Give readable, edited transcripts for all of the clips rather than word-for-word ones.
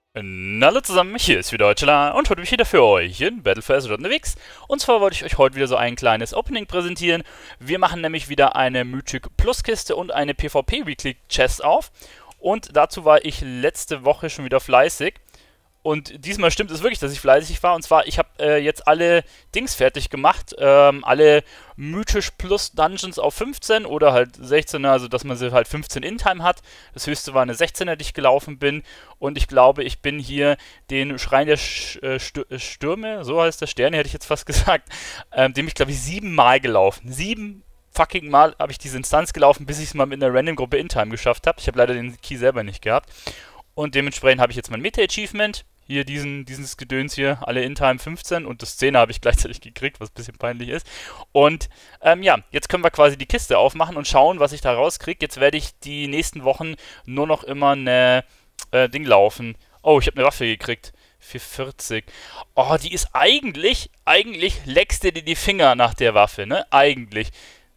Hallo zusammen, hier ist wieder Deutschland und heute bin ich wieder für euch in Battle for Azeroth unterwegs. Und zwar wollte ich euch heute wieder so ein kleines Opening präsentieren. Wir machen nämlich wieder eine Mythic Plus Kiste und eine PvP Weekly Chest auf. Und dazu war ich letzte Woche schon wieder fleißig. Und diesmal stimmt es wirklich, dass ich fleißig war. Und zwar, ich habe jetzt alle Dings fertig gemacht. Alle mythisch plus Dungeons auf 15 oder halt 16er, also dass man sie halt 15 In-Time hat. Das höchste war eine 16er, die ich gelaufen bin. Und ich glaube, ich bin hier den Schrein der Stürme, so heißt der Sterne, hätte ich jetzt fast gesagt, dem ich glaube ich 7-mal gelaufen. 7 fucking Mal habe ich diese Instanz gelaufen, bis ich es mal mit einer Random-Gruppe In-Time geschafft habe. Ich habe leider den Key selber nicht gehabt. Und dementsprechend habe ich jetzt mein Meta-Achievement. Hier dieses Gedöns hier, alle In-Time 15 und das 10er habe ich gleichzeitig gekriegt, was ein bisschen peinlich ist. Und ja, jetzt können wir quasi die Kiste aufmachen und schauen, was ich da rauskriege. Jetzt werde ich die nächsten Wochen nur noch immer eine Ding laufen. Oh, ich habe eine Waffe gekriegt. 440. Oh, die ist eigentlich leckst dir die Finger nach der Waffe, ne? Eigentlich.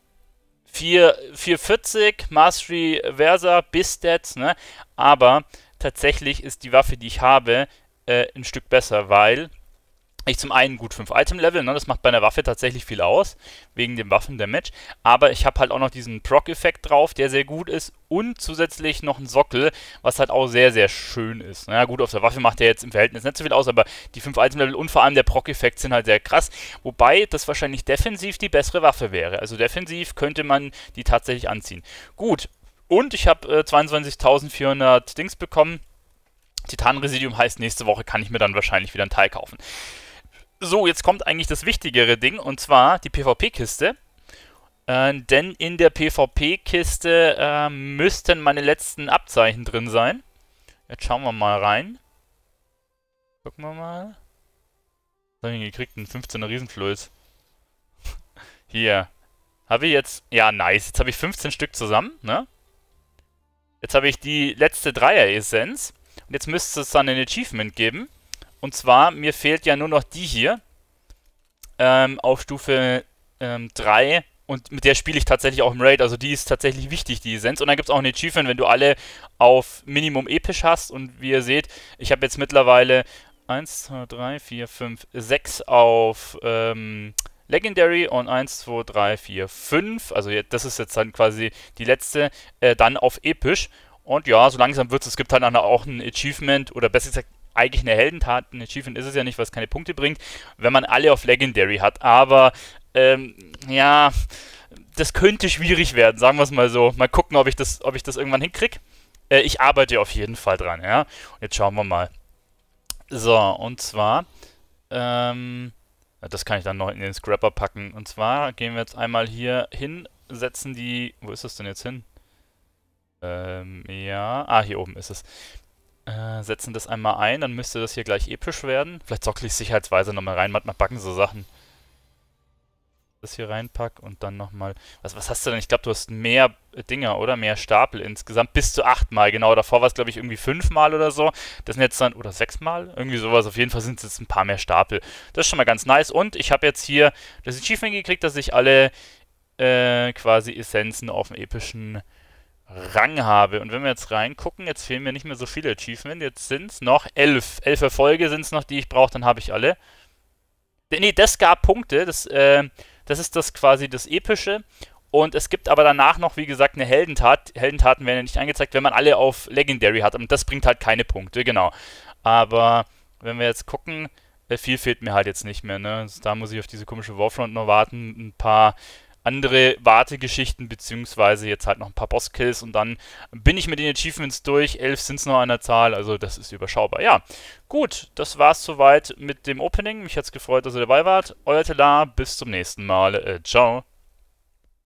440, Mastery Versa, Bis-Stats, ne? Aber tatsächlich ist die Waffe, die ich habe, ein Stück besser, weil ich zum einen gut 5 Item-Level, ne, das macht bei einer Waffe tatsächlich viel aus, wegen dem Waffen-Damage, aber ich habe halt auch noch diesen Proc-Effekt drauf, der sehr gut ist und zusätzlich noch einen Sockel, was halt auch sehr, sehr schön ist. Na gut, auf der Waffe macht der jetzt im Verhältnis nicht so viel aus, aber die 5 Item-Level und vor allem der Proc-Effekt sind halt sehr krass, wobei das wahrscheinlich defensiv die bessere Waffe wäre. Also defensiv könnte man die tatsächlich anziehen. Gut, und ich habe 22.400 Dings bekommen. Titanresidium heißt, nächste Woche kann ich mir dann wahrscheinlich wieder ein Teil kaufen. So, jetzt kommt eigentlich das wichtigere Ding, und zwar die PvP-Kiste. Denn in der PvP-Kiste müssten meine letzten Abzeichen drin sein. Jetzt schauen wir mal rein. Gucken wir mal. Was habe ich denn gekriegt? Ein 15er Riesenfluss. Hier. Habe ich jetzt... Ja, nice. Jetzt habe ich 15 Stück zusammen, ne? Jetzt habe ich die letzte Dreier-Essenz. Und jetzt müsste es dann ein Achievement geben. Und zwar, mir fehlt ja nur noch die hier. Auf Stufe 3. Und mit der spiele ich tatsächlich auch im Raid. Also die ist tatsächlich wichtig, die Essenz. Und dann gibt es auch ein Achievement, wenn du alle auf Minimum episch hast. Und wie ihr seht, ich habe jetzt mittlerweile 1, 2, 3, 4, 5, 6 auf Legendary und 1, 2, 3, 4, 5. Also das ist jetzt dann quasi die letzte. Dann auf episch. Und ja, so langsam wird es. Es gibt halt auch ein Achievement, oder besser gesagt, eigentlich eine Heldentat. Ein Achievement ist es ja nicht, was keine Punkte bringt, wenn man alle auf Legendary hat. Aber, ja, das könnte schwierig werden, sagen wir es mal so. Mal gucken, ob ich das irgendwann hinkriege. Ich arbeite auf jeden Fall dran, ja. Und jetzt schauen wir mal. So, und zwar, das kann ich dann noch in den Scrapper packen. Und zwar gehen wir jetzt einmal hier hin, setzen die, wo ist das denn jetzt hin? Ja. Ah, hier oben ist es. Setzen das einmal ein, dann müsste das hier gleich episch werden. Vielleicht sockle ich sicherheitsweise nochmal rein. Manchmal backen so Sachen. Das hier reinpack und dann nochmal. Was hast du denn? Ich glaube, du hast mehr Dinger, oder? Mehr Stapel insgesamt. Bis zu 8-mal, genau. Davor war es, glaube ich, irgendwie 5-mal oder so. Das sind jetzt dann, oder 6-mal? Irgendwie sowas. Auf jeden Fall sind es jetzt ein paar mehr Stapel. Das ist schon mal ganz nice. Und ich habe jetzt hier das Achievement gekriegt, dass ich alle quasi Essenzen auf dem epischen Rang habe. Und wenn wir jetzt reingucken, jetzt fehlen mir nicht mehr so viele Achievements. Jetzt sind es noch 11. 11 Erfolge sind es noch, die ich brauche, dann habe ich alle. Nee, das gab Punkte. Das ist das quasi das Epische. Und es gibt aber danach noch, wie gesagt, eine Heldentat. Heldentaten werden ja nicht angezeigt, wenn man alle auf Legendary hat. Und das bringt halt keine Punkte, genau. Aber wenn wir jetzt gucken, viel fehlt mir halt jetzt nicht mehr, ne? Also da muss ich auf diese komische Warfront noch warten. Ein paar andere Wartegeschichten, beziehungsweise jetzt halt noch ein paar Bosskills und dann bin ich mit den Achievements durch. 11 sind es noch an der Zahl, also das ist überschaubar. Ja, gut, das war's soweit mit dem Opening. Mich hat's gefreut, dass ihr dabei wart. Euer Telar, bis zum nächsten Mal. Ciao.